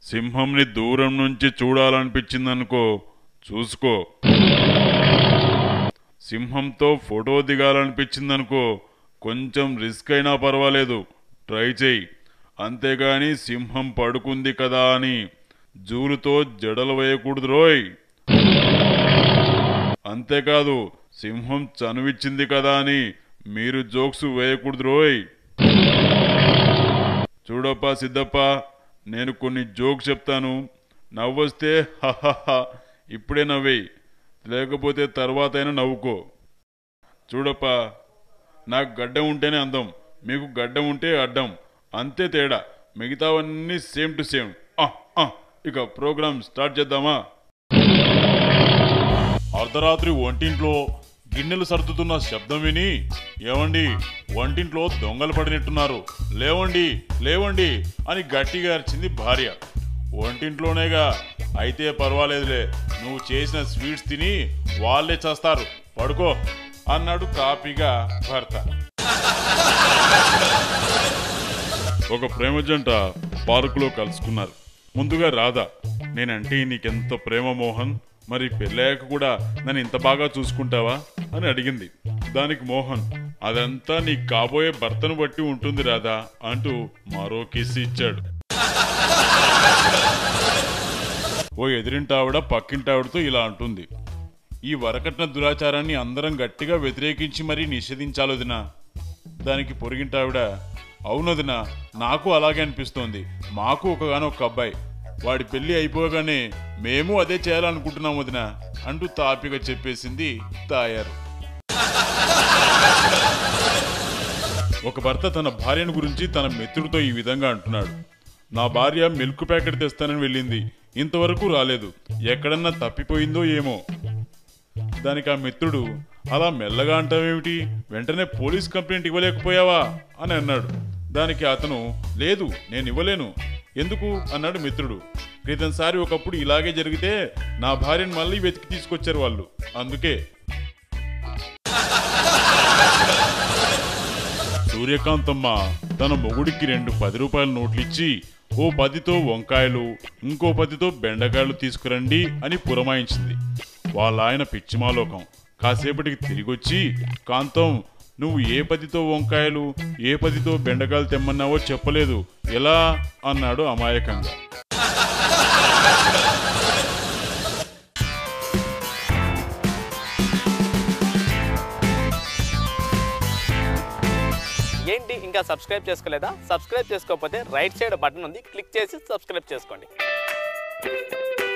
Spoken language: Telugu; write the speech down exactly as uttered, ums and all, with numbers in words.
సింహంని దూరం నుంచి చూడాలనిపించిందనుకో, చూసుకో. సింహంతో ఫోటో దిగాలనిపించిందనుకో, కొంచెం రిస్క్ అయినా పర్వాలేదు, ట్రై చేయి. అంతేగాని సింహం పడుకుంది కదా అని జూలుతో జడలు వేయకూడదు రోయ్. అంతేకాదు, సింహం చనువిచ్చింది కదా అని మీరు జోక్స్ వేయకూడదు రోయ్. చూడప్పా సిద్ధప్ప, నేను కొన్ని జోక్స్ చెప్తాను, నవ్వొస్తే హహహ ఇప్పుడే నవ్వేయి, లేకపోతే తర్వాతైనా నవ్వుకో. చూడప్పా, నాకు గడ్డం ఉంటేనే అందం, మీకు గడ్డం ఉంటే అడ్డం, అంతే తేడా, మిగతావన్నీ సేమ్ టు సేమ్. ఇక ప్రోగ్రామ్ స్టార్ట్ చేద్దామా? అర్ధరాత్రి వంటింట్లో గిన్నెలు సర్దుతున్న శబ్దం విని, ఏవండి వంటింట్లో దొంగలు పడినట్టున్నారు, లేవండి లేవండి అని గట్టిగా అరిచింది భార్య. వంటింట్లోనేగా, అయితే పర్వాలేదులే, నువ్వు చేసిన స్వీట్స్ తిని వాళ్ళే చేస్తారు, పడుకో అన్నాడు కాపీగా భర్త. ఒక ప్రేమ జంట పార్కులో కలుసుకున్నారు. ముందుగా రాధ, నేనంటే నీకెంత ప్రేమ మోహన్, మరి పెళ్ళాక కూడా నన్ను ఇంత బాగా చూసుకుంటావా అని అడిగింది. దానికి మోహన్, అదంతా నీ కాబోయే భర్తను బట్టి ఉంటుంది రాధా అంటూ మరో కిస్ ఇచ్చాడు. ఓ ఎదిరింటావిడ పక్కింటావిడతో ఇలా అంటుంది, ఈ వరకట్న దురాచారాన్ని అందరం గట్టిగా వ్యతిరేకించి మరీ నిషేధించాలొదినా. దానికి పొరిగింటావిడ, అవునదినా, నాకు అలాగే అనిపిస్తోంది, మాకు ఒకగానొక అబ్బాయి, వాడి పెళ్లి అయిపోగానే మేము అదే చేయాలనుకుంటున్నాం వదినా అంటూ తాపిగా చెప్పేసింది తాయారు. ఒక భర్త తన భార్యను గురించి తన మిత్రుడితో ఈ విధంగా అంటున్నాడు, నా భార్య మిల్క్ ప్యాకెట్ తెస్తానని వెళ్ళింది, ఇంతవరకు రాలేదు, ఎక్కడన్నా తప్పిపోయిందో ఏమో. దానికి ఆ మిత్రుడు, అలా మెల్లగా అంటావేమిటి, వెంటనే పోలీస్ కంప్లైంట్ ఇవ్వలేకపోయావా అని అన్నాడు. దానికి అతను, లేదు నేను ఇవ్వలేను. ఎందుకు అన్నాడు మిత్రుడు. క్రితంసారి ఒకప్పుడు ఇలాగే జరిగితే నా భార్యను మళ్ళీ వెతికి తీసుకొచ్చారు వాళ్ళు, అందుకే. సూర్యకాంతమ్మ తన మొగుడికి రెండు పది రూపాయల నోట్లు ఇచ్చి, ఓ పదితో వంకాయలు ఇంకో పదితో బెండకాయలు తీసుకురండి అని పురమాయించింది. వాళ్ళ ఆయన పిచ్చిమాలోకం కాసేపటికి తిరిగొచ్చి, కాంతం నువ్వు ఏ పదితో వంకాయలు ఏ పదితో బెండకాయలు తెమ్మన్నావో చెప్పలేదు, ఎలా అన్నాడు అమాయకంగా. ఏంటి ఇంకా సబ్స్క్రైబ్ చేసుకోలేదా? సబ్స్క్రైబ్ చేసుకోకపోతే రైట్ సైడ్ బటన్ ఉంది, క్లిక్ చేసి సబ్స్క్రైబ్ చేసుకోండి.